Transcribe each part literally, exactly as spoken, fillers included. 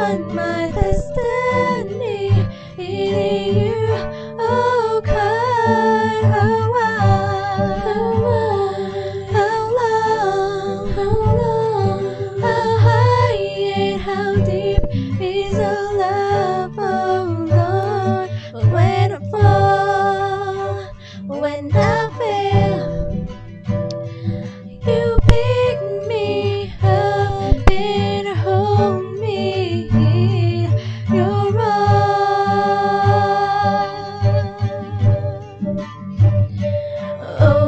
find my destiny in you. Oh God, how wide, how long, how long, how high and how deep is our love, oh Lord. But when I fall, when I fail, you pick me up and hold me in your arms. Oh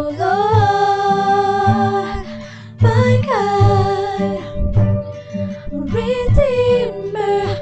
Lord, my God, Redeemer,